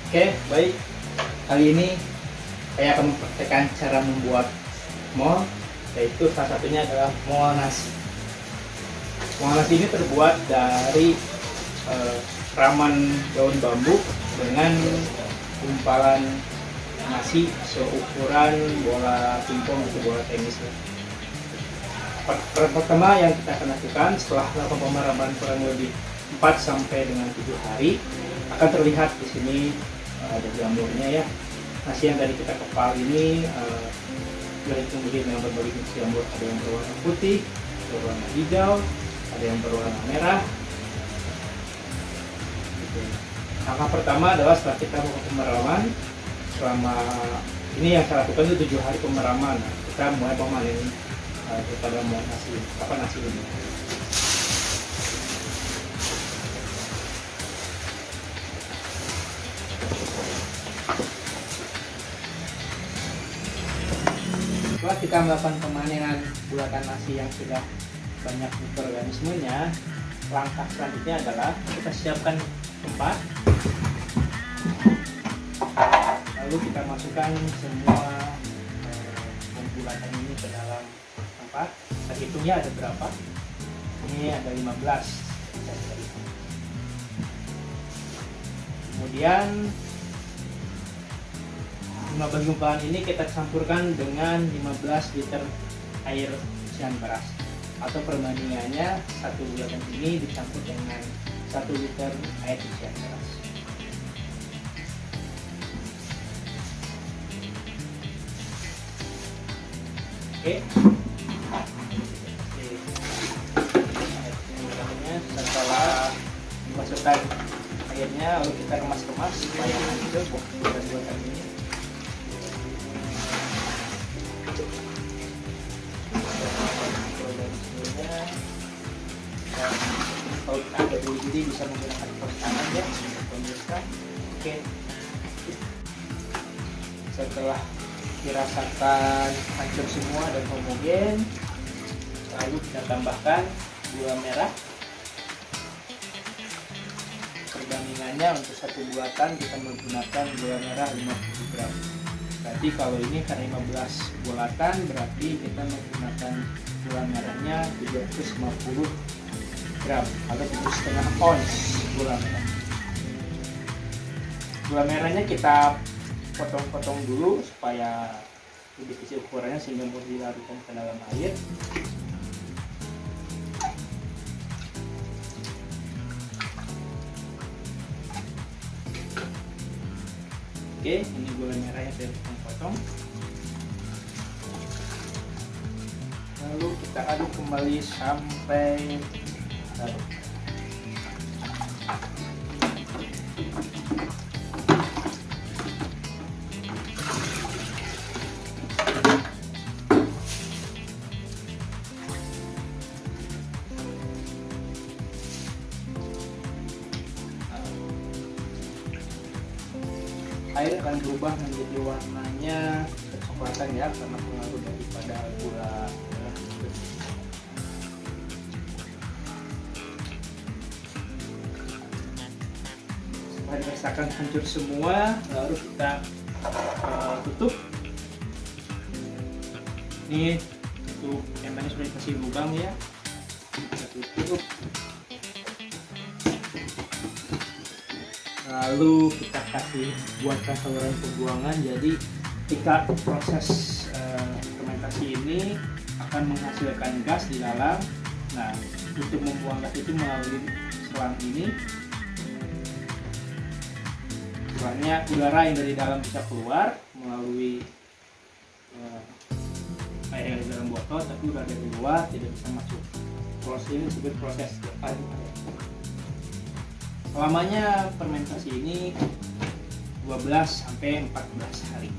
Oke, baik. Kali ini saya akan mempraktekkan cara membuat mol, yaitu salah satunya adalah mol nasi. Mol nasi ini terbuat dari raman daun bambu dengan gumpalan nasi seukuran bola pingpong atau bola tenis. Pertama yang kita akan lakukan setelah melakukan pemeraman kurang lebih 4 sampai dengan 7 hari, akan terlihat di sini ada jamurnya ya. Nasi yang tadi kita kepal ini kemudian dengan berbagai jenis jamur, ada yang berwarna putih, berwarna hijau, ada yang berwarna merah. Langkah pertama adalah setelah kita melakukan pemeraman, selama ini yang saya lakukan itu 7 hari pemeraman. Kita mulai memanen daripada mau nasi ini. Setelah kita melakukan pemanenan bulatan nasi yang sudah banyak mikroorganismenya, langkah selanjutnya adalah kita siapkan tempat, lalu kita masukkan semua bulatan ini ke dalam tempat. Kita hitungnya ada berapa? Ini ada 15. Kemudian 15 gumpalan ini kita campurkan dengan 15 liter air isian beras, atau perbandingannya 1 bulatan ini dicampur dengan 1 liter air isian beras. Oke. Setelah dimasukkan airnya, lalu kita kemas-kemas supaya hancur bulatan ini. Kalau kita ada dulu, jadi bisa menggunakan pos tangan ya untuk pemirsa. Oke. Setelah dirasakan hancur semua dan homogen, lalu kita tambahkan gula merah. Perbandingannya untuk 1 bulatan kita menggunakan gula merah 50 gram. Berarti kalau ini karena 15 bulatan, berarti kita menggunakan gula merahnya 350 gram atau 7,5 ons gula merah. Gula merahnya kita potong-potong dulu supaya lebih kecil ukurannya sehingga mudah dilarutkan ke dalam air. Oke, ini gula merah yang saya potong-potong. Lalu kita aduk kembali sampai larut. Air akan berubah menjadi warnanya kecoklatan ya, karena pengaruh daripada gula merah. Setelah dirasakan hancur semua, lalu kita tutup. Ini untuk emangnya sudah dikasih lubang ya, kita tutup. Lalu kita kasih buatkan saluran pembuangan. Jadi ketika proses fermentasi ini akan menghasilkan gas di dalam. Nah, untuk membuang gas itu melalui selang ini, sebenarnya udara yang dari dalam bisa keluar melalui air yang di dalam botol, tapi udara dari luar tidak bisa masuk. Proses ini disebut proses depan. Lamanya fermentasi ini 12 sampai 14 hari.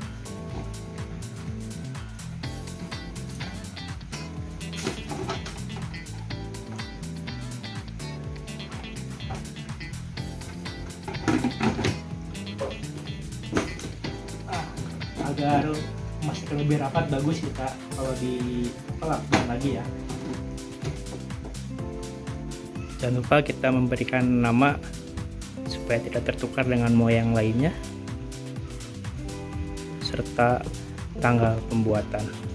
Agar memastikan lebih rapat, bagus kita kalau dilakukan lagi ya. Jangan lupa kita memberikan nama supaya supaya tidak tertukar dengan mo yang lainnya, serta tanggal pembuatan.